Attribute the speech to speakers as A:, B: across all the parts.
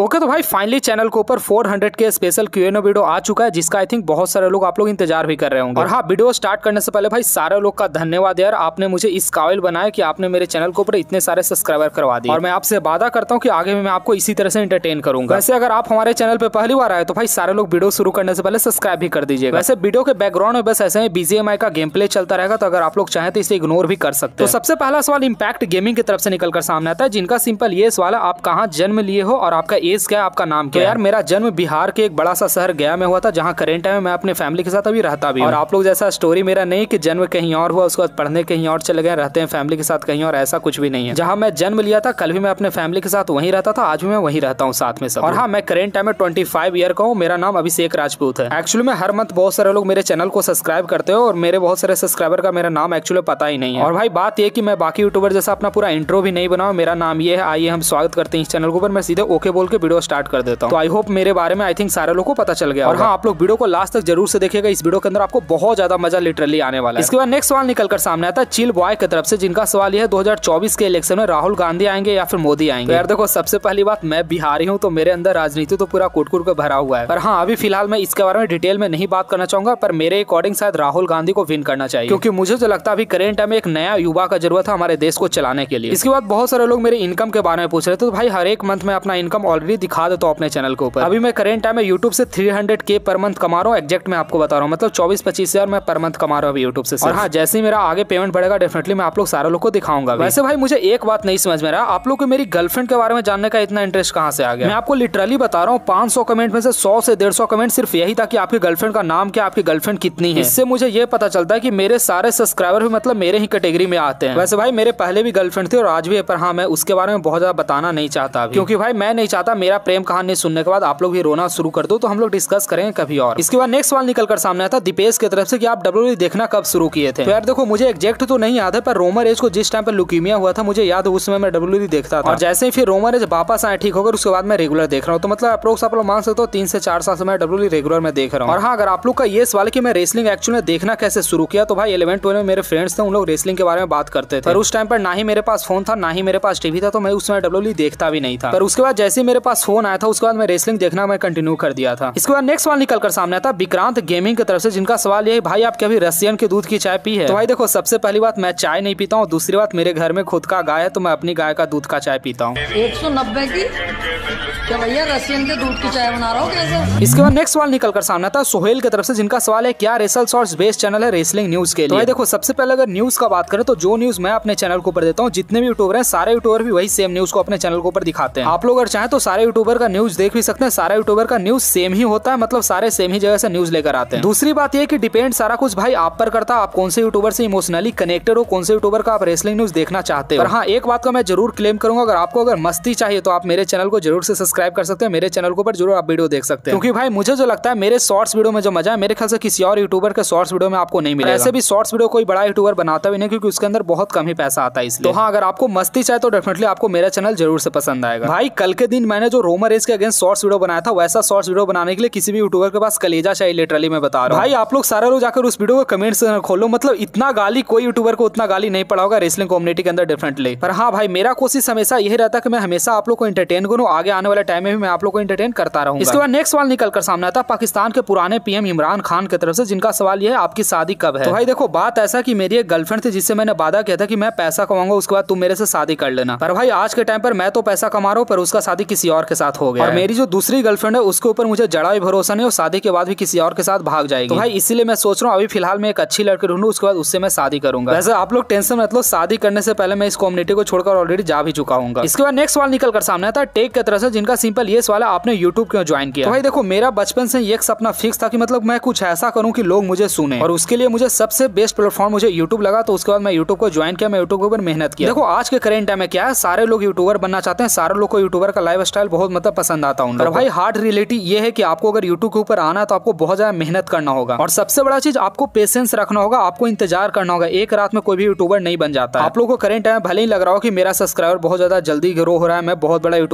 A: Okay तो भाई finally channel के ऊपर 400 के स्पेशल Q&A वीडियो आ चुका है, जिसका आई थिंक बहुत सारे लोग आप लोग इंतजार भी कर रहे होंगे। और हाँ, वीडियो स्टार्ट करने से पहले भाई सारे लोग का धन्यवाद यार, आपने मुझे इस काबिल बनाया कि आपने मेरे चैनल के ऊपर इतने सारे सब्सक्राइबर करवा दिए। और मैं आपसे वादा करता हूँ कि आगे मैं आपको इसी तरह से एंटरटेन करूंगा। वैसे अगर आप हमारे चैनल पे पहली बार आए तो भाई सारे लोग वीडियो शुरू करने से पहले सब्सक्राइब भी कर दीजिएगा। वैसे वीडियो के बैकग्राउंड में बस ऐसे BGMI का गेम प्ले चलता रहेगा, तो अगर आप लोग चाहें तो इसे इग्नोर भी कर सकते हैं। तो सबसे पहला सवाल इम्पैक्ट गेमिंग की तरफ से निकलकर सामने आता है, जिनका सिंपल ये सवाल है, आप कहाँ जन्म लिए हो और आपका एज क्या है, आपका नाम क्या है। यार मेरा जन्म बिहार के एक बड़ा सा शहर गया में हुआ था, जहाँ करेंट टाइम में मैं अपने फैमिली के साथ अभी रहता भी। और आप लोग जैसा स्टोरी मेरा नहीं कि जन्म कहीं और हुआ उसके बाद पढ़ने कहीं और चले गए, रहते हैं फैमिली के साथ कहीं और, ऐसा कुछ भी नहीं है। जहाँ मैं जन्म लिया था कल भी मैं अपने फैमिली के साथ वहीं रहता था, आज भी मैं वहीं रहता हूँ साथ में सब। और हाँ, मैं करेंट टाइम में 25 ईयर का हूँ। मेरा नाम अभिषेक राजपूत है। एक्चुअली में हर मंथ बहुत सारे लोग मेरे चैनल को सब्सक्राइब करते हो और मेरे बहुत सारे सब्सक्राइबर का मेरा नाम एक्चुअली पता ही नहीं है। और भाई बात यह कि मैं बाकी यूट्यूबर जैसा अपना पूरा इंट्रो भी नहीं बनाऊं। मेरा नाम ये है, आइए हम स्वागत करते हैं इस चैनल के ऊपर। मैं सीधे ओके बोल के वीडियो स्टार्ट कर देता हूं। तो आई होप मेरे बारे में आई थिंक सारे लोगों को पता चल गया। और हाँ, आप लोग वीडियो को लास्ट तक जरूर से देखिएगा, इस वीडियो के अंदर आपको बहुत ज्यादा मजा लिटरली आने वाला है। इसके बाद नेक्स्ट सवाल निकलकर सामने आता है चिल बॉय की तरफ से, जिनका सवाल यह है 2024 के इलेक्शन में राहुल गांधी आएंगे या फिर मोदी आएंगे। तो यार देखो, सबसे पहली बात, मैं बिहारी हूँ तो मेरे अंदर राजनीति तो पूरा कुट-कुट के भरा हुआ है। पर हाँ, अभी फिलहाल मैं इसके बारे में डिटेल में नहीं बात करना चाहूंगा, पर मेरे अकॉर्डिंग शायद राहुल गांधी को विन करना चाहिए, क्योंकि मुझे जो लगता है अभी करेंट टाइम में एक नया युवा का जरूरत है हमारे देश को चलाने के लिए। इसके बाद बहुत सारे लोग मेरे इनकम के बारे में पूछ रहे थे, तो भाई हर एक मंथ में अपना इनकम ऑलरेडी दिखा देता हूँ अपने चैनल के ऊपर। अभी मैं करेंट टाइम में यूट्यूब से 300K पर मंथ कमा रहा हूँ। एग्जैक्ट मैं आपको बता रहा हूँ, मतलब 24-25 हजार मैं पर मंथ कमा रहा हूँ यूट्यूब से। और हाँ, जैसे ही मेरा आगे पेमेंट बढ़ेगा डेफिनेटली मैं आप लोग सारे लोग को दिखाऊंगा। वैसे भाई मुझे एक बात नहीं समझ में रहा, आप लोग को मेरी गर्लफ्रेंड के बारे में जानने का इतना इंटरेस्ट कहाँ से आ गया। मैं आपको लिटरली बता रहा हूँ, 500 कमेंट में से 100 से 150 कमेंट सिर्फ यही था कि आपकी गर्लफ्रेंड का नाम क्या, आपकी गर्लफ्रेंड कितनी है। इससे मुझे ये पता चलता है कि मेरे सारे सब्सक्राइबर भी मतलब मेरे ही कैटेगरी में आते हैं। वैसे भाई मेरे पहले भी गर्लफ्रेंड थी और आज भी है, पर हाँ मैं उसके बारे में बहुत ज्यादा बताना नहीं चाहता, क्योंकि भाई मैं नहीं चाहता मेरा प्रेम कहानी सुनने के बाद आप लोग भी रोना शुरू कर दो। तो हम लोग डिस्कस करेंगे कभी और। इसके बाद नेक्स्ट सवाल निकलकर सामने आता दीपेश की तरफ से कि आप WWE देखना कब शुरू किए थे। तो यार देखो, मुझे एग्जैक्ट तो नहीं याद है, पर रोमर एज को जिस टाइम पर ल्यूकीमिया हुआ था मुझे याद है, उस समय मैं WWE देखता था। और जैसे ही फिर रोमर एज वापस आए ठीक होकर, उसके बाद मैं रेगुलर देख रहा हूँ। तो मतलब अप्रोक्स आप लोग मान सकते हो 3 से 4 साल से मैं WWE रेगुलर में देख रहा हूँ। और हाँ, अगर आप लोग का ये सवाल है कि मैं रेसलिंग एक्चुअली में देखना कैसे शुरू किया, तो भाई 11-12 में मेरे फ्रेंड्स थे, उन लोग रेसलिंग के बारे में बात करते थे। पर उस टाइम पर ना ही मेरे पास फोन था, ना ही मेरे पास टीवी था, तो मैं उस समय WWE देखता भी नहीं था। पर उसके बाद जैसे ही मेरे पास फोन आया था, उसके बाद मैं रेसलिंग देखना मैं कंटिन्यू कर दिया था। इसके बाद नेक्स्ट सवाल निकलकर सामने आता विक्रांत गेमिंग की तरफ से, जिनका सवाल ये है, भाई आप कभी रशियन के दूध की चाय पी है। तो भाई देखो, सबसे पहली बात, मैं चाय नहीं पीता हूँ। दूसरी बात, मेरे घर में खुद का गाय है, तो मैं अपनी गाय का दूध का चाय पीता हूँ।
B: 190 की क्या भैया, रशियन के दूध की चाय बना रहा हूँ कैसे।
A: इसके बाद नेक्स्ट सवाल निकलकर सामने आता सोहेल की तरफ से, जिनका सवाल है क्या रेसल शॉर्ट्स बेस्ड चैनल है रेसलिंग न्यूज के लिए। तो भाई देखो, सबसे पहले अगर न्यूज का बात करें तो जो न्यूज मैं अपने चैनल के ऊपर देता हूँ, जितने भी यूट्यूबर हैं सारे यूट्यूबर भी वही सेम न्यूज को अपने चैनल के ऊपर दिखाते हैं। आप लोग अगर चाहें तो सारे यूट्यूबर का न्यूज देख भी सकते हैं। सारे यूट्यूबर का न्यूज सेम ही होता है, मतलब सारे सेम ही जगह से न्यूज लेकर आते हैं। दूसरी बात यह कि डिपेंड सारा कुछ भाई आप पर करता है, आप कौन से यूट्यूबर से इमोशनली कनेक्टेड हो, कौन से यूट्यूबर का आप रेसलिंग न्यूज देखना चाहते हो। और हाँ, एक बात का मैं जरूर क्लेम करूंगा, अगर आपको अगर मस्ती चाहिए तो आप मेरे चैनल को जरूर से सब्सक्राइब कर सकते हैं। मेरे चैनल के ऊपर जरूर आप वीडियो देख सकते हैं, क्योंकि भाई मुझे जो लगता है मेरे शॉर्ट्स वीडियो में जो मजा है, मेरे ख्याल से किसी और यूट्यूबर के शॉर्ट्स वीडियो में आपको नहीं मिलेगा। ऐसे भी शॉर्ट्स वीडियो कोई बड़ा यूट्यूबर बनाता भी नहीं, क्योंकि उसके अंदर बहुत कम ही पैसा आता है। इसलिए तो हाँ, अगर आपको मस्ती चाहिए तो डेफिनेटली आपको मेरा चैनल जरूर से पसंद आएगा। भाई कल के दिन मैंने जो रोमर एज के अगेंस्ट शॉर्ट्स वीडियो बनाया था, वैसा शॉर्ट्स वीडियो बनाने के लिए किसी भी यूट्यूबर के पास कलेजा चाहिए, लिटरली मैं बता रहा हूँ। भाई आप लोग सारे लोग जाकर उस वीडियो को कमेंट्स खोलो, मतलब इतना गाली कोई यूट्यूबर को उतना गाली नहीं पड़ा होगा रेसलिंग कम्युनिटी के अंदर डेफिनेटली। पर हाँ भाई, मेरा कोशिश हमेशा यही रहता है कि मैं हमेशा आप लोग को एंटरटेन करूँ, आगे आने वाले टाइम में भी मैं आप लोग को एंटरटेन करता रहूंगा। इसके बाद नेक्स्ट सवाल निकलकर सामने आता पाकिस्तान के पुराने पीएम इमरान खान की तरफ से, जिनका सवाल यह है आपकी शादी कब है। तो भाई देखो, बात ऐसा कि मेरी एक गर्लफ्रेंड थी जिससे मैंने वादा किया था कि मैं पैसा कमाऊंगा, उसके बाद तुम मेरे से शादी कर लेना। पर भाई आज के टाइम पर मैं तो पैसा कमा रहा हूँ, पर उसका शादी किसी और के साथ हो गया। और मेरी जो दूसरी गर्लफ्रेंड है उसके ऊपर मुझे जरा भी भरोसा नहीं, और शादी के बाद भी किसी और के साथ भाग जाएगी। तो भाई इसीलिए मैं सोच रहा हूँ अभी फिलहाल मैं एक अच्छी लड़की ढूंढूं, उसके बाद उससे मैं शादी करूंगा। वैसे आप लोग टेंशन मत लो, शादी करने से पहले मैं इस कम्युनिटी को छोड़कर ऑलरेडी जा भी चुका हूँ। इसके बाद नेक्स्ट सवाल निकलकर सामने आता है टेक की तरफ से, जिनका सिंपल ये सवाल है आपने यूट्यूब क्यों ज्वाइन किया। तो भाई देखो, मेरा बचपन से एक सपना फिक्स था कि मतलब मैं कुछ ऐसा करूं कि लोग मुझे सुने, और उसके लिए मुझे सबसे बेस्ट प्लेटफॉर्म मुझे यूट्यूब लगा। तो उसके बाद मैं यूट्यूब को ज्वाइन किया, मैं यूट्यूब के ऊपर मेहनत किया। देखो आज के करेंट टाइम में क्या है, सारे लोग यूट्यूबर बनना चाहते हैं, सारे लोग को यूट्यूबर का लाइफ स्टाइल बहुत मतलब पसंद आता है। और भाई हार्ड रियलिटी ये है कि आपको अगर यूट्यूब के ऊपर आना है तो आपको बहुत ज्यादा मेहनत करना होगा, और सबसे बड़ा चीज आपको पेशेंस रखना होगा, आपको इंतजार करना होगा। एक रात में कोई भी यूट्यूबर नहीं बन जाता। आप लोगों को करेंट टाइम भले ही लग रहा हो कि मेरा सब्सक्राइबर बहुत ज्यादा जल्दी ग्रो हो रहा है, मैं बहुत बड़ा यूट्यूबर बन गया,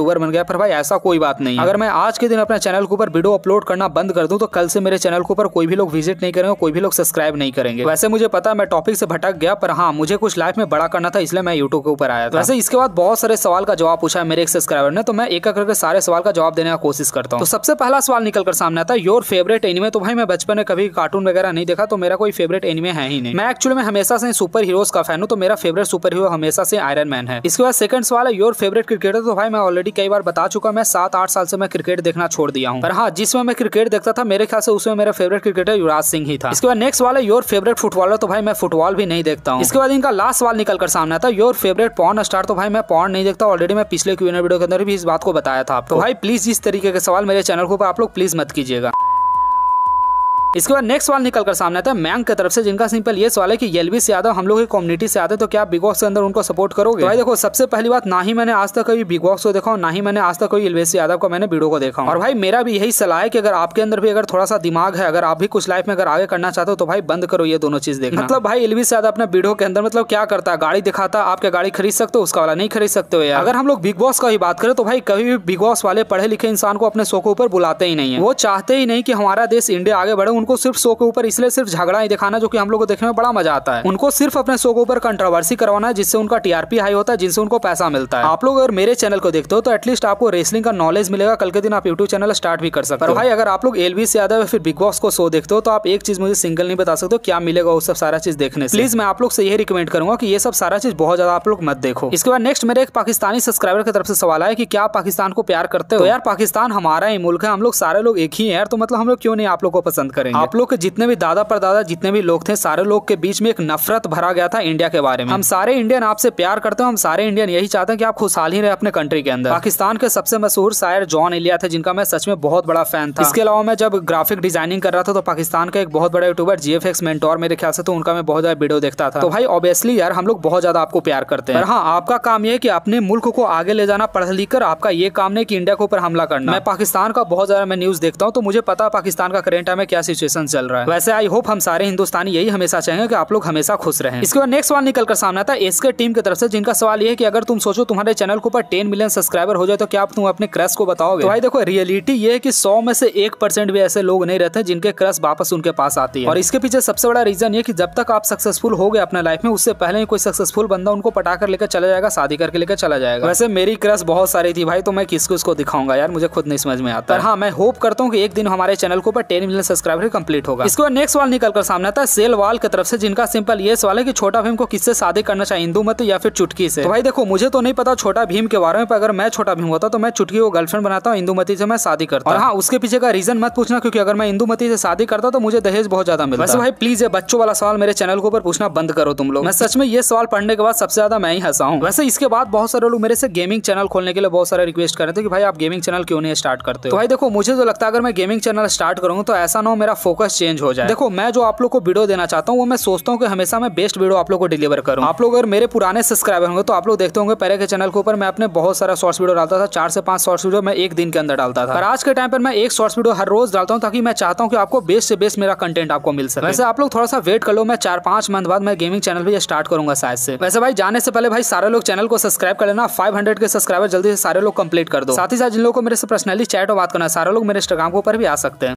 A: पर भाई ऐसा कोई बात नहीं। अगर मैं आज के दिन अपने चैनल के ऊपर वीडियो अपलोड करना बंद कर दूं तो कल से मेरे चैनल के ऊपर कोई भी लोग विजिट नहीं करेंगे, कोई भी लोग सब्सक्राइब नहीं करेंगे। वैसे मुझे पता है मैं टॉपिक से भटक गया, पर हाँ मुझे कुछ लाइफ में बड़ा करना था, इसलिए मैं यूट्यूब के ऊपर आया था। वैसे इसके बाद बहुत सारे सवाल का जवाब पूछा है मेरे एक सब्सक्राइबर ने, तो मैं एक करके सारे सवाल का जवाब देने का कोशिश करता हूँ। तो सबसे पहला सवाल निकल कर सामने आता है, योर फेवरेट एनिमे। तो भाई मैं बचपन में कभी कार्टून वगैरह नहीं देखा, तो मेरा कोई फेवरेट एनिमे है ही नहीं। मैं एक्चुअली में हमेशा से सुपर हीरोज का फैन हूँ, तो मेरा फेवरेट सुपर हीरो हमेशा से आयरन मैन है। इसके बाद सेकंड सवाल है, योर फेवरेट क्रिकेटर। तो भाई मैं ऑलरेडी कई बार बता चुका, मैं 7-8 साल से मैं क्रिकेट देखना छोड़ दिया हूँ, पर हाँ जिसमें मैं क्रिकेट देखता था मेरे ख्याल से उसमें मेरा फेवरेट क्रिकेटर युवराज सिंह ही था। इसके बाद नेक्स्ट सवाल है, योर फेवरेट फुटबॉलर। तो भाई मैं फुटबॉल भी नहीं देखता हूँ। इसके बाद इनका लास्ट सवाल निकल कर सामने आता है, योर फेवरेट पॉर्न स्टार। तो भाई मैं पॉर्न नहीं देखता, ऑलरेडी मैं पिछले Q&A वीडियो के अंदर भी इस बात को बताया था आपको। तो भाई प्लीज इस तरीके के सवाल मेरे चैनल के ऊपर आप लोग प्लीज मत कीजिएगा। इसके बाद नेक्स्ट सवाल निकल कर सामने आता है मैंग की तरफ से, जिनका सिंपल ये सवाल है कि एलविस यादव हम लोग की कम्युनिटी से आते, तो क्या बिग बॉस के अंदर उनको सपोर्ट करोगे? तो भाई देखो सबसे पहली बात, ना ही मैंने आज तक कभी बिग बॉस को देखा, ना ही मैंने आज तक कोई एलविस यादव का मैंने वीडियो को देखा। और भाई मेरा भी यही सलाह है कि अगर आपके अंदर भी अगर थोड़ा सा दिमाग है, अगर आप भी कुछ लाइफ में अगर आगे करना चाहते हो, तो भाई बंद करो ये दोनों चीज देखना। मतलब भाई एलविस यादव अपने वीडियो के अंदर मतलब क्या करता है, गाड़ी दिखाता, आप क्या गाड़ी खरीद सकते हो, उसका वाला नहीं खरीद सकते हो यार। अगर हम लोग बिग बॉस का ही बात करें तो भाई कभी भी बिग बॉस वाले पढ़े लिखे इंसान को अपने शो के ऊपर बुलाते ही नहीं है। वो चाहते ही नहीं कि हमारा देश इंडिया आगे बढ़े, उनको सिर्फ शो के ऊपर इसलिए सिर्फ झगड़ा ही दिखाना, जो कि हम लोग को देखने में बड़ा मजा आता है। उनको सिर्फ अपने शो के ऊपर कंट्रोवर्सी करवाना है, जिससे उनका टीआरपी हाई होता है, जिनसे उनको पैसा मिलता है। आप लोग अगर मेरे चैनल को देखते हो तो एटलीस्ट आपको रेसलिंग का नॉलेज मिलेगा, कल के दिन आप यूट्यूब चैनल स्टार्ट भी कर सकते हो। भाई अगर आप लोग एलविस यादव फिर बिग बॉस को शो देखते हो तो आप एक चीज मुझे सिंगल नहीं बता सकते हो क्या मिलेगा वो सब सारा चीज देखने से। प्लीज मैं आप लोग से यही रिकमेंड करूंगा कि ये सब सारा चीज बहुत ज्यादा आप लोग मत देखो। इसके बाद नेक्स्ट मेरे एक पाकिस्तानी सब्सक्राइबर की तरफ से सवाल है कि क्या आप पाकिस्तान को प्यार करते हो? तो यार पाकिस्तान हमारा ही मुल्क है, हम लोग सारे लोग एक ही है यार, तो मतलब हम लोग क्यों नहीं आप लोग को पसंद करेंगे? आप लोग के जितने भी दादा परदादा जितने भी लोग थे, सारे लोग के बीच में एक नफरत भरा गया था इंडिया के बारे में। हम सारे इंडियन आपसे प्यार करते हैं, हम सारे इंडियन यही चाहते हैं कि आप खुशहाल ही रहे अपने कंट्री के अंदर। पाकिस्तान के सबसे मशहूर शायर जॉन एलिया थे, जिनका मैं सच में बहुत बड़ा फैन था। इसके अलावा मैं जब ग्राफिक डिजाइनिंग कर रहा था तो पाकिस्तान का एक बहुत बड़ा यूट्यूबर GFX मेंटोर मेरे ख्याल से, तो उनका मैं बहुत ज्यादा वीडियो देखता था। तो भाई ऑब्वियसली यार हम लोग बहुत ज्यादा आपको प्यार करते हैं। हाँ आपका काम ये है कि अपने मुल्क को आगे ले जाना पढ़ लिख कर, आपका ये काम नहीं कि इंडिया के ऊपर हमला करना। मैं पाकिस्तान का बहुत ज्यादा मैं न्यूज देखता हूँ, तो मुझे पता है पाकिस्तान का करंट टाइम में क्या सिचुएशन चल रहा है। वैसे आई होप हम सारे हिंदुस्तानी यही हमेशा चाहेंगे कि आप लोग हमेशा खुश रहें। इसके बाद नेक्स्ट सवाल निकल कर सामने आता है एसके टीम की तरफ से, जिनका सवाल ये है कि अगर तुम सोचो तुम्हारे चैनल के ऊपर 10 मिलियन सब्सक्राइबर हो जाए तो क्या तुम अपने क्रश को बताओगे? तो भाई देखो रियलिटी ये है कि 100 में से 1% भी ऐसे लोग नहीं रहते जिनके क्रश वापस उनके पास आती है। और इसके पीछे सबसे बड़ा रीजन ये कि जब तक आप सक्सेसफुल हो गए अपने लाइफ में, उससे पहले ही कोई सक्सेसफुल बंदा उनको पटाकर लेकर चला जाएगा, शादी करके लेकर चला जाएगा। वैसे मेरी क्रश बहुत सारी थी भाई, तो मैं किसको इसको दिखाऊंगा यार, मुझे खुद नहीं समझ में आता। हाँ मैं होप करता हूँ कि एक दिन हमारे चैनल के ऊपर 10 मिलियन सब्सक्राइबर कंप्लीट होगा। इसके बाद नेक्स्ट सवाल निकल कर सामने आता है सेलवाल की तरफ से, जिनका सिंपल ये सवाल है कि छोटा भीम को किससे शादी करना चाहिए, इंदुमती या फिर चुटकी से? तो भाई देखो मुझे तो नहीं पता छोटा भीम के बारे में, पर अगर मैं छोटा भीम होता तो मैं चुटकी को गर्लफ्रेंड बनाता हूँ, इंदुमती से मैं शादी करता। और हाँ उसके पीछे का रीजन मत पूछना, क्योंकि अगर मैं इंदुमती से शादी करता तो मुझे दहेज बहुत ज्यादा मिलता। वैसे भाई प्लीज ये बच्चों वाला सवाल मेरे चैनल के ऊपर पूछना बंद करो तुम लोग। मैं सच में ये सवाल पढ़ने के बाद सबसे ज्यादा मैं ही हंसा हूँ। वैसे इसके बाद बहुत सारे लोग मेरे से गेमिंग चैनल खोलने के लिए बहुत सारे रिक्वेस्ट कर रहे थे कि भाई आप गेमिंग चैनल क्यों नहीं स्टार्ट करते हो? तो भाई देखो मुझे तो लगता है अगर मैं गेमिंग चैनल स्टार्ट करूंगा तो ऐसा ना हो मेरा फोकस चेंज हो जाए। देखो मैं जो आप लोग को वीडियो देना चाहता हूँ वो मैं सोचता हूँ कि हमेशा मैं बेस्ट वीडियो आप लोग को डिलीवर करूँ। आप लोग अगर मेरे पुराने सब्सक्राइबर होंगे तो आप लोग देखते होंगे पहले के चैनल के ऊपर मैं अपने बहुत सारा शॉर्ट्स वीडियो डालता था, 4 से 5 शॉर्ट्स वीडियो मैं एक दिन के अंदर डालता था। पर आज के टाइम पर मैं एक शॉर्ट्स वीडियो हर रोज डालता हूँ, ताकि मैं चाहता हूँ कि आपको बेस्ट से बेस्ट मेरा कंटेंट आपको मिल सके। वैसे आप लोग थोड़ा सा वेट कर लो, मैं 4-5 मंथ बाद मैं गेमिंग चैनल भी स्टार्ट करूंगा शायद से। वैसे भाई जाने से पहले भाई सारे लोग चैनल को सब्सक्राइब कर लेना, 500 के सब्सक्राइबर जल्दी से सारे लोग कंप्लीट कर दो। साथ ही साथ जिन लोगों को मेरे से पर्सनली चैट और बात करना है सारे लोग मेरे इंस्टाग्राम के ऊपर भी आ सकते हैं।